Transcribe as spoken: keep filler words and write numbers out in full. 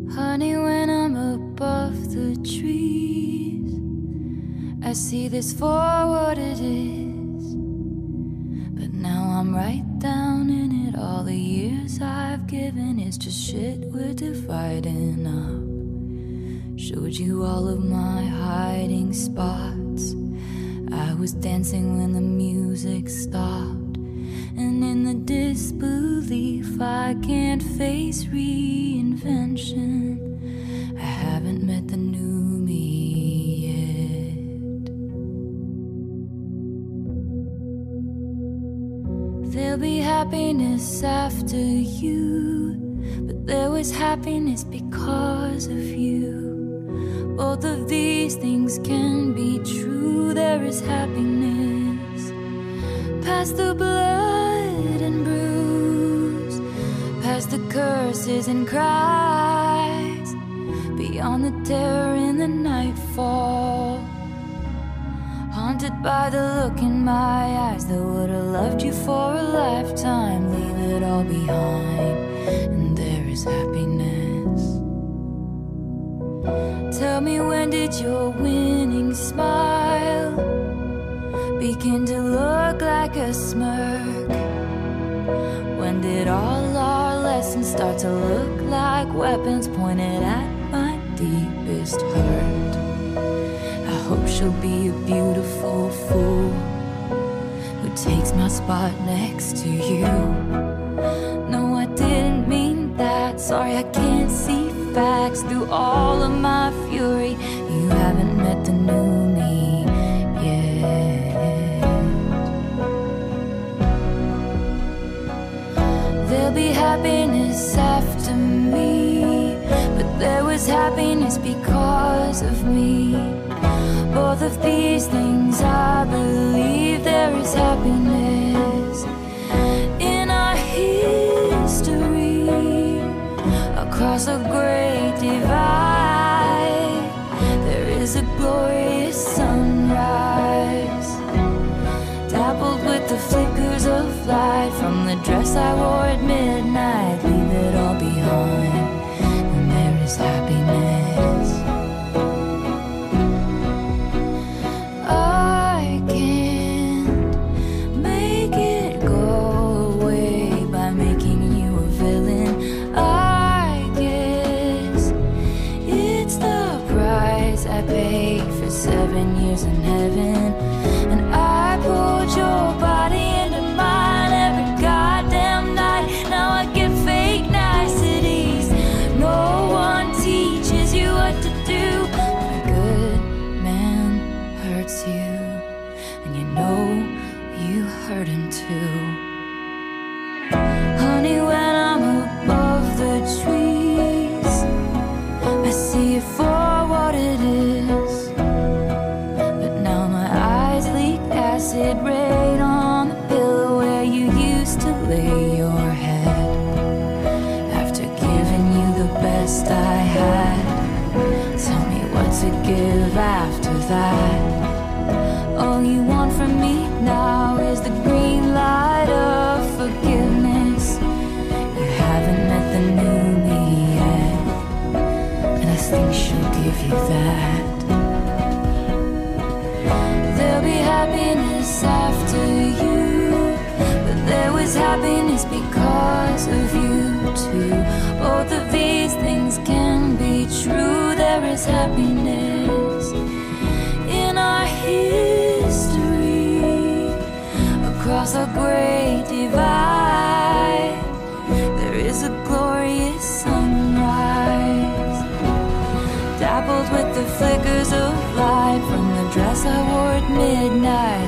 Honey, when I'm above the trees, I see this for what it is. But now I'm right down in it. All the years I've given is just shit we're dividing up. Showed you all of my hiding spots. I was dancing when the music stopped, and in the disbelief I can't face reinvention. I haven't met the new me yet. There'll be happiness after you, but there was happiness because of you. Both of these things can be true. There is happiness past the blood and bruise, past the curses and cries, beyond the terror in the nightfall. Haunted by the look in my eyes that would have loved you for a lifetime. Leave it all behind, and there is happiness. Tell me, when did your winning smile begin to look like a smirk? When did all our lessons start to look like weapons pointed at my deepest hurt? I hope she'll be a beautiful fool who takes my spot next to you. No, I didn't mean that. Sorry, I can't see facts through all of my fury. You haven't met the new me yet. There'll be happiness after me, but there was happiness because of me. Both of these things I believe. There is happiness in our history. Across a great divide, there is a glorious sunrise, dappled with the flickers of light from the dress I wore at midnight. Leave it all behind, and there is happiness. I can't make it go away by making you a villain. I guess it's the price I paid for seven years in heaven. And I pulled your body into mine every goddamn night. Now I get fake niceties. No one teaches you what to do. When a good man hurts you, and you know you hurt him too. Honey, when I'm above the trees, I see it for what it is. But now my eyes leak acid rain on the pillow where you used to lay your head. After giving you the best I had, tell me what to give after that. All you want from me now is the green light of forgiveness. You haven't met the new me yet, and I think she'll give you that. There'll be happiness after you, but there was happiness because of you too. Both of these things can be true. There is happiness in our history. Across a great divide, there is a glorious sunrise, dappled with the flickers of light from the dress I wore at midnight.